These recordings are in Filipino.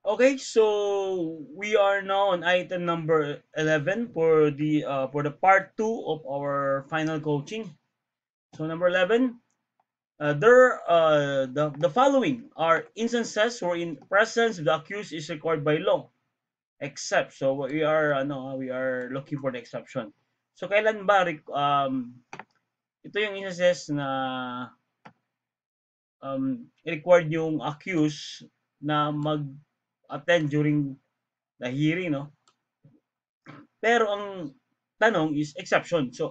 Okay, so we are now on item number 11 for the part 2 of our final coaching. So number 11, the following are instances wherein presence of the accused is required by law, except so we are looking for the exception. So kailan ba ito yung instances na required yung accused na mag-attend during the hearing, no? Pero ang tanong is exception. So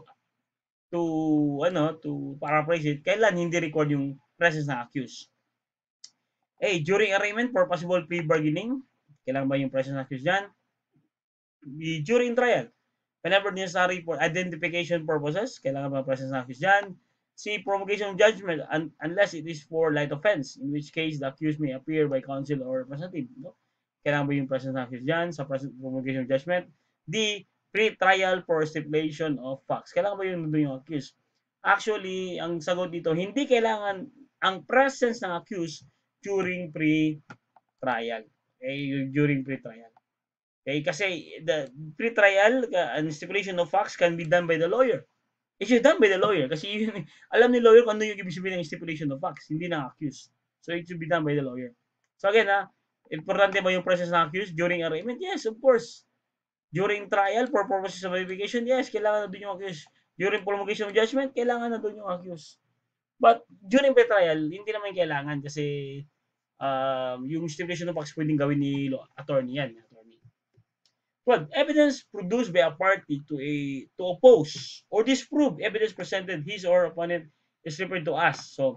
to paraphrase it, kailan hindi record yung presence ng accused? A. During arraignment for possible plea bargaining, kailangan ba yung presence ng accused dyan? B. During trial, whenever necessary for identification purposes, kailangan ba presence ng accused dyan? C. Promulgation of judgment unless it is for light offense, in which case the accused may appear by counsel or representative. No? Kailangan ba yung presence ng accused dyan sa promulgation of judgment? D. Pre-trial for stipulation of facts. Kailangan ba yung nandun yung accused? Actually, ang sagot dito, hindi kailangan ang presence ng accused during pre-trial. Okay? During pre-trial. Okay? Kasi the pre-trial and stipulation of facts can be done by the lawyer. It should done by the lawyer kasi yun, alam ni lawyer kung ano yung ibig sabihin ng stipulation of facts, hindi ng accused. So it should be done by the lawyer. So again, importante ba yung presence ng accused during arraignment? Yes, of course. During trial for purposes of verification, yes, kailangan na doon yung accused. During promulgation of judgment, kailangan na doon yung accused. But during pre-trial, hindi naman kailangan kasi yung stipulation of facts pwedeng gawin ni attorney yan. Well, evidence produced by a party to oppose or disprove evidence presented his or opponent is referred to as. So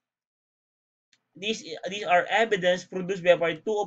these are evidence produced by a party to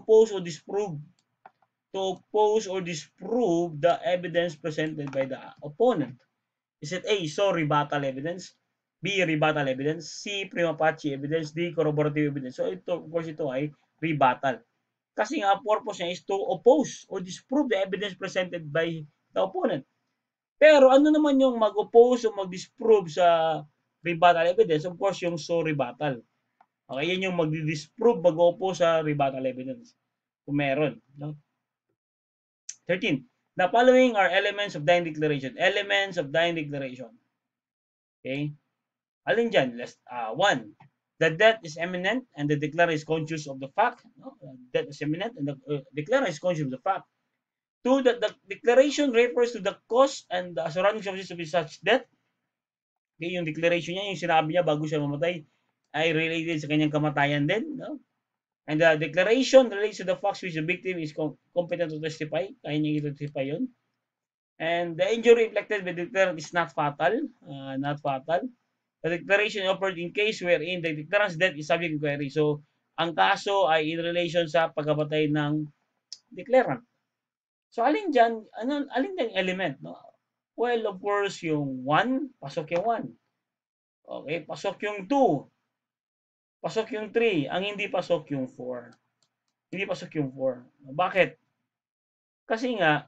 oppose or disprove the evidence presented by the opponent. Is it A, so rebuttal evidence, B, rebuttal evidence, C, prima facie evidence, D, corroborative evidence. So ito, of course, ito ay rebuttal. Kasi nga, purpose niya is to oppose or disprove the evidence presented by the opponent. Pero ano naman yung mag-oppose o mag-disprove sa rebuttal evidence? Of course, yung so rebuttal. Okay, yan yung mag-disprove, mag-oppose sa rebuttal evidence. Kung meron. No? 13. The following are elements of dying declaration. Elements of dying declaration. Okay? Alin dyan? One, the death is imminent and the declarant is conscious of the fact. No? Death is imminent and the declarant is conscious of the fact. Two, that the declaration refers to the cause and the surrounding circumstances of such death. Okay, yung declaration niya, yung sinabi niya bago siya mamatay, ay related sa kanyang kamatayan din. No? And the declaration relates to the facts which the victim is competent to testify. Kaya niya i-testify yun. And the injury inflicted by the declarant is not fatal. Not fatal. The declaration offered in case wherein the declarant's death is subject to inquiry. So, ang kaso ay in relation sa pagkamatay ng declarant. So, alin dyan element? No? Well, of course, yung 1, pasok yung 1. Okay, pasok yung 2. Pasok yung 3. Ang hindi pasok yung 4. Hindi pasok yung 4. Bakit? Kasi nga,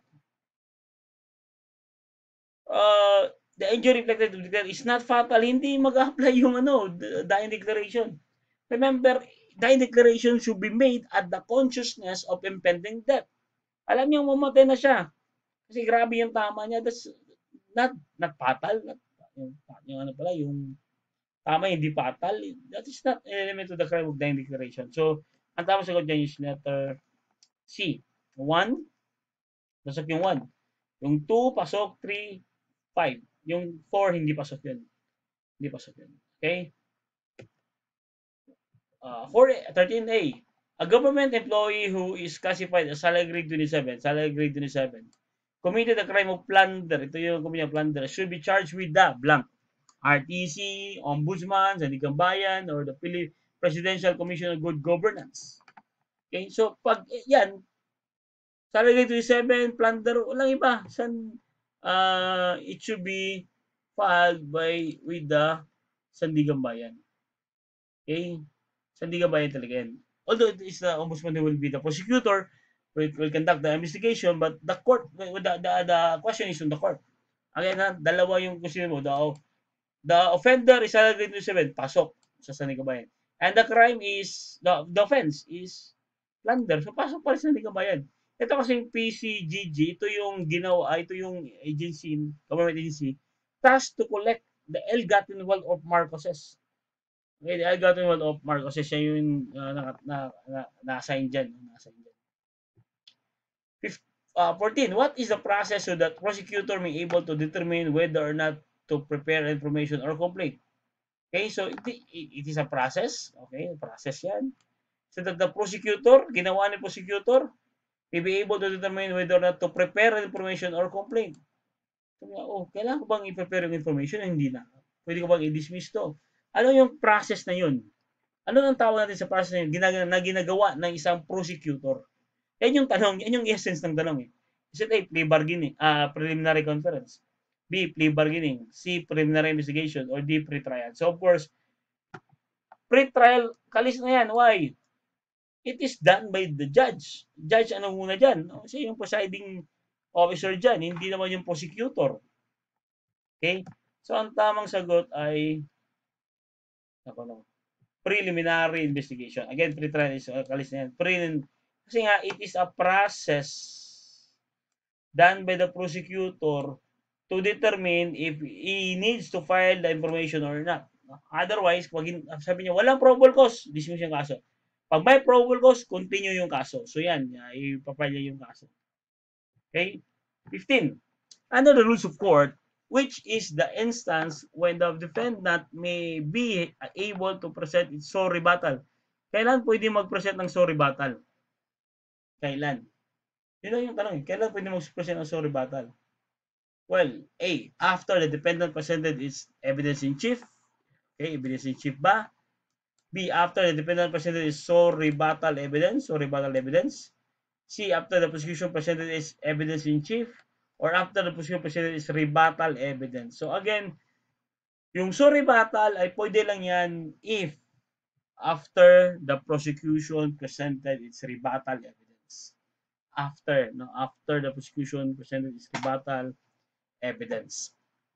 the injury reflected of declaration is not fatal. Hindi mag-apply yung dying declaration. Remember, dying declaration should be made at the consciousness of impending death. Alam niyo, mamatay na siya. Kasi grabe yung tama niya. That's not fatal. Yung tama hindi fatal. That is not an element of the crime of dying declaration. So, ang tama sagot dyan is letter C. 1, pasok yung 1. Yung 2, pasok. 3, 5. Yung 4, hindi pasok yun. Hindi pasok yun. Okay? 13A. A government employee who is classified as salary grade 27, committed a crime of plunder. Ito yung kumanya plunder. Should be charged with the blank. RTC, Ombudsman, Sandigan Bayan, or the Presidential Commission on Good Governance. Okay? So, pag yan, salary grade 27, plunder, walang iba. It should be filed with the Sandigan Bayan. Okay? Sandigan Bayan talaga yan. Although it is the ombudsman who will be the prosecutor, will conduct the investigation, but the court, the question is on the court. Again, dalawa yung question mo. The offender is salary grade 27, pasok sa Sandigan Bayan. And the crime is, the offense is plunder. So, pasok pa rin sa hindi ka bayad. Ito kasi yung PCGG, ito yung ginawa, ito yung agency, government agency, tasked to collect the ill-gotten wealth of Marcoses. Okay, the ill-gotten wealth of Marcoses, siya yung na-assign dyan. Na-assign dyan. 14. What is the process so that prosecutor may able to determine whether or not to prepare information or complaint? Okay, so it is a process. Okay, process yan. So that the prosecutor, ginawa ni prosecutor, may be able to determine whether or not to prepare information or complaint. Sabi niya, oh, kailangan ko bang i-prepare yung information? Hindi na. Pwede ko bang i-dismiss to? Ano yung process na yun? Ano ang tawag natin sa process na yun? Na ginagawa ng isang prosecutor. Yan yung tanong, yan yung essence ng tanong eh. Is it A, plea bargaining, preliminary conference? B, plea bargaining. C, preliminary investigation. Or D, pre-trial. So of course, pre-trial, kalis na yan. Why? It is done by the judge. Judge, ano muna dyan? Siya yung presiding officer dyan, hindi naman yung prosecutor. Okay? So, ang tamang sagot ay preliminary investigation. Again, pre-trial is kalis na yan. Kasi nga, it is a process done by the prosecutor to determine if he needs to file the information or not. Otherwise, sabi niya, walang probable cause, dismiss yung kaso. Pag may probable cause, continue yung kaso. So yan, ipapile niya yung kaso. Okay? 15. Under the rules of court, which is the instance when the defendant may be able to present its sole rebuttal. Kailan pwede mag-present ng sole rebuttal? Kailan? Yun lang yung tanong. Kailan pwede mag-present ng sole rebuttal? Well, A, after the defendant presented its evidence in chief. Okay, evidence in chief ba? B, after the defendant presented its sole rebuttal evidence or rebuttal evidence. C, after the prosecution presented its evidence in chief. Or after the prosecution presented its rebuttal evidence. So again, yung sole rebuttal ay pwede lang yan if after the prosecution presented its rebuttal evidence. After the prosecution presented its rebuttal evidence.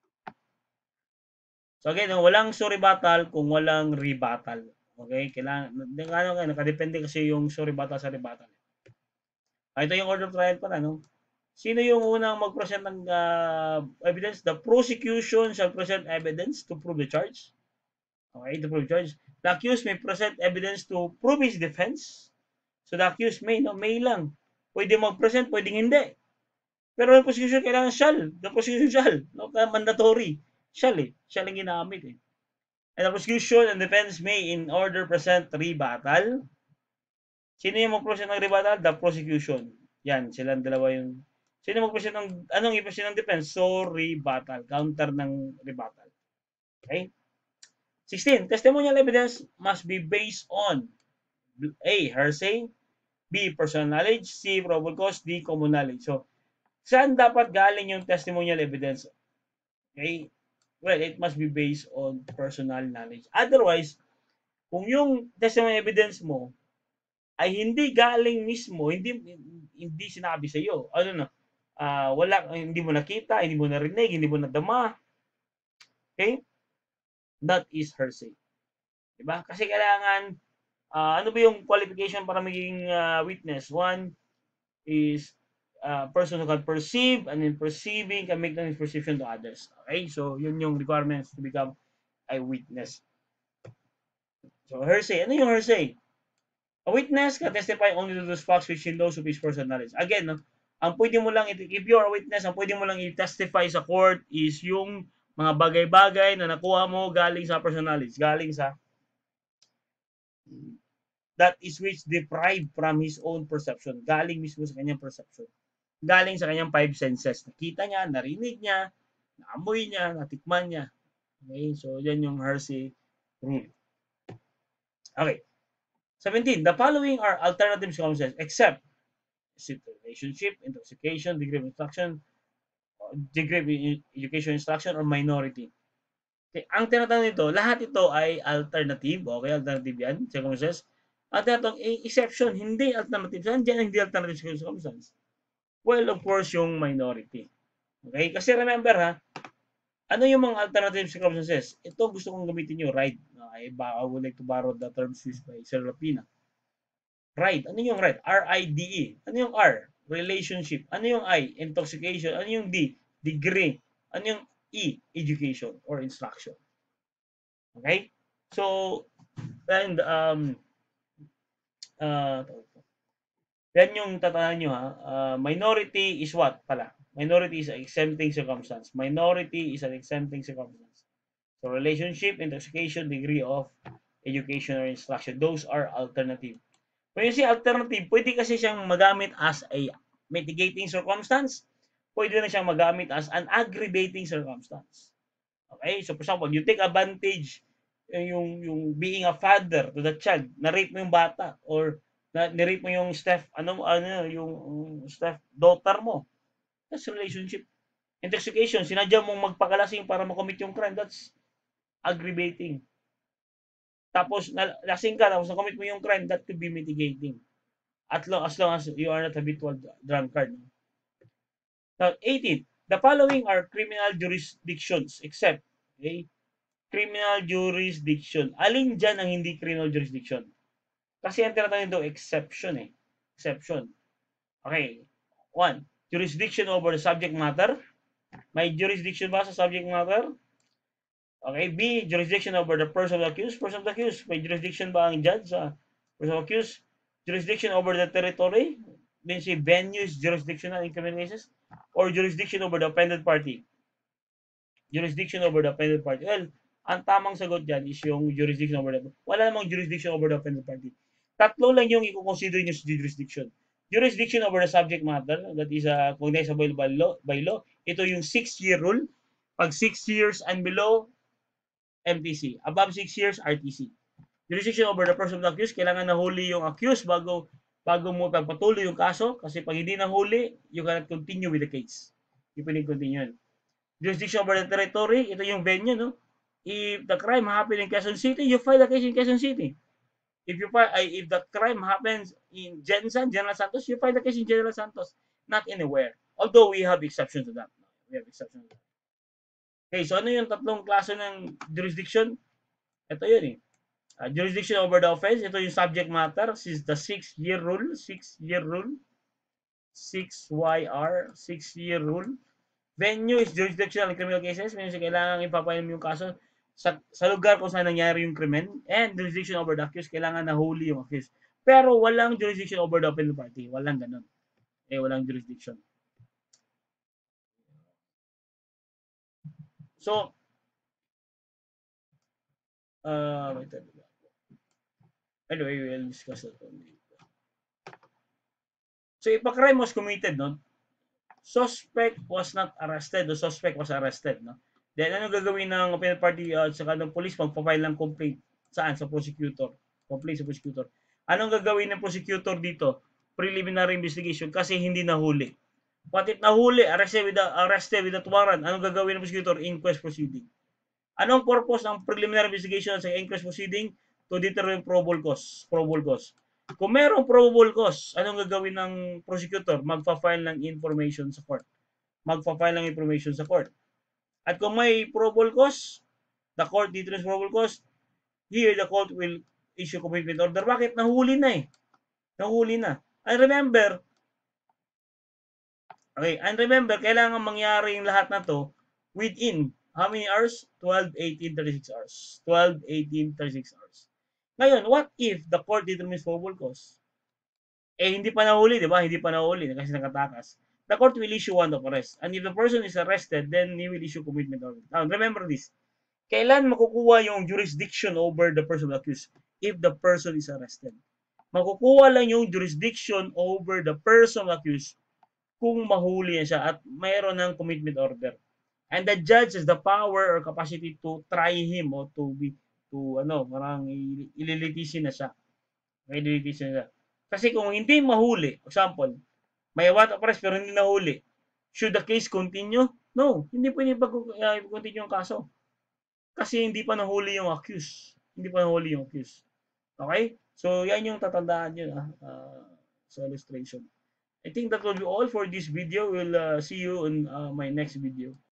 So again, walang sole rebuttal kung walang rebuttal. Okay? Kailangan, nakadepende kasi yung sole rebuttal sa rebuttal. Ito yung order of trial pala, no? Sino yung unang mag-present ng evidence? The prosecution shall present evidence to prove the charge. Okay, to prove the charge. The accused may present evidence to prove his defense. So the accused may lang. Pwede mag-present, pwedeng hindi. Pero yung prosecution kailangan shall. The prosecution shall. No, mandatory. Shall eh. Shall ang ginamit eh. And the prosecution and defense may in order present rebuttal. Sino yung mag-present ng rebuttal? The prosecution. Yan, silang dalawa yung... Sino mag-present ng... Anong i-present ng defense? So, rebuttal. Counter ng rebuttal. Okay? 16. Testimonial evidence must be based on A, hearsay, B, personal knowledge, C, probable cause, D, common knowledge. So, saan dapat galing yung testimonial evidence? Okay? Well, it must be based on personal knowledge. Otherwise, kung yung testimonial evidence mo ay hindi galing mismo, hindi sinabi sa iyo. Ano na? Hindi mo nakita, hindi mo narinig, hindi mo nadama. Okay? That is hearsay. Diba? Kasi kailangan ano ba yung qualification para maging witness? One is person who can perceive and in perceiving can make the perception to others. Okay? So, yun yung requirements to become a witness. So, hearsay. Ano yung hearsay? A witness can testify only to those facts which he knows of his personal knowledge. Again, no, ang pwede mo lang, if you're a witness, ang pwede mo lang i-testify sa court is yung mga bagay-bagay na nakuha mo galing sa personal knowledge, galing sa that is which deprived from his own perception, galing mismo sa kanyang perception, galing sa kanyang five senses. Nakita niya, narinig niya, naamoy niya, natikman niya. Okay, so yan yung hearsay rule. Okay. 17. The following are alternative circumstances except relationship, intoxication, degree of instruction, degree of education instruction, or minority. Okay. Ang tinatanong nito, lahat ito ay alternative. Okay, alternative yan, circumstances. Ang tinatanong, exception, hindi alternative. Saan dyan hindi alternative circumstances? Well, of course, yung minority. Okay, kasi remember ha, ano yung mga alternative circumstances? Ito gusto kong gamitin nyo, right? I would like to borrow the terms used by Sir Lapina. Ride. Ano yung ride? R-I-D-E. Ano yung R? Relationship. Ano yung I? Intoxication. Ano yung D? Degree. Ano yung E? Education or instruction. Okay? So, and uh, yan yung tatandaan nyo ha. Minority is what pala? Minority is an exempting circumstance. Minority is an exempting circumstance. So, relationship, intoxication, degree of education or instruction. Those are alternative. When you say alternative, pwede kasi siyang magamit as a mitigating circumstance. Pwede na siyang magamit as an aggravating circumstance. Okay? So, for example, you take advantage yung being a father to the child, na-rape mo yung bata or na-rape mo yung yung step daughter mo. That's relationship. Intoxication, sinadya mong magpakalasing para makomit yung crime, that's aggravating. Tapos, lasing ka, tapos nakomit mo yung crime, that could be mitigating. As long as you are not habitual drunkard. Now, 18. The following are criminal jurisdictions except, okay, criminal jurisdiction. Alin dyan ang hindi criminal jurisdiction? Kasi ang tinatawag nito exception eh. Exception. Okay. 1. Jurisdiction over the subject matter. May jurisdiction ba sa subject matter? Okay. B. Jurisdiction over the person of the accused. Person of the accused. May jurisdiction ba ang judge sa person of the accused? Jurisdiction over the territory. Means si venue is jurisdictional in criminal cases. Or jurisdiction over the offended party. Jurisdiction over the offended party. Well, ang tamang sagot dyan is yung jurisdiction over the, wala namang jurisdiction over the offended party. Tatlo lang yung i-consider nyo sa jurisdiction. Jurisdiction over the subject matter, that is cognizable by law. Ito yung 6-year rule. Pag 6 years and below, MTC. Above 6 years, RTC. Jurisdiction over the person of the accused, kailangan nahuli yung accused bago mo pagpatuloy yung kaso. Kasi pag hindi nahuli, you cannot continue with the case. You can continue. Jurisdiction over the territory, ito yung venue, no? If the crime happened in Quezon City, you file a case in Quezon City. If the crime happens in General Santos, you file a case in General Santos, not anywhere. Although we have exceptions to that. We have exceptions to that. Okay, so ano yung tatlong klase ng jurisdiction? Ito yun eh. Jurisdiction over the offense, ito yung subject matter. This is the 6-year rule. 6-year rule. 6YR. 6-year rule. Venue is jurisdictional in criminal cases. Means kailangan ipapayam yung kaso sa lugar kung saan nangyari yung krimen. And jurisdiction over the accused, kailangan nahuli yung accused. Pero walang jurisdiction over the offended party. Walang ganun. Walang jurisdiction. So, anyway, we'll discuss that one later. So, if a crime was committed, no? Suspect was not arrested. The suspect was arrested, no? Then, ano gagawin ng offended party at saka ng police? Magpa-file ng complaint. Saan? Sa prosecutor. Complaint sa prosecutor. Anong gagawin ng prosecutor dito? Preliminary investigation kasi hindi nahuli. What if nahuli? Arrested with a warrant. Anong gagawin ng prosecutor? Inquest proceeding. Anong purpose ng preliminary investigation sa inquest proceeding? To determine probable cause. Probable cause. Kung merong probable cause, anong gagawin ng prosecutor? Magpa-file ng information sa court. Magpa-file ng information sa court. At kung may probable cause, the court determines probable cause, here the court will issue commitment order. Bakit? Nahuli na eh. Nahuli na. And remember, kailangan mangyari yung lahat na to within how many hours? 12, 18, 36 hours. 12, 18, 36 hours. Ngayon, what if the court determines probable cause? Hindi pa nahuli, di ba? Hindi pa nahuli kasi nakatakas. The court will issue warrant of arrest. And if the person is arrested, then he will issue commitment order. Now, remember this. Kailan makukuha yung jurisdiction over the person accused? If the person is arrested. Makukuha lang yung jurisdiction over the person accused kung mahuli siya at mayroon ng commitment order. And the judge has the power or capacity to try him or parang ililitisin na siya. Ililitisin na siya. Kasi kung hindi mahuli, example, may warrant of arrest pero hindi nahuli, should the case continue? No, hindi pwede i-continue yung kaso. Kasi hindi pa nahuli yung accused. Hindi pa nahuli yung accused. Okay? So, yan yung tatandaan nyo sa illustration. I think that will be all for this video. We'll see you in my next video.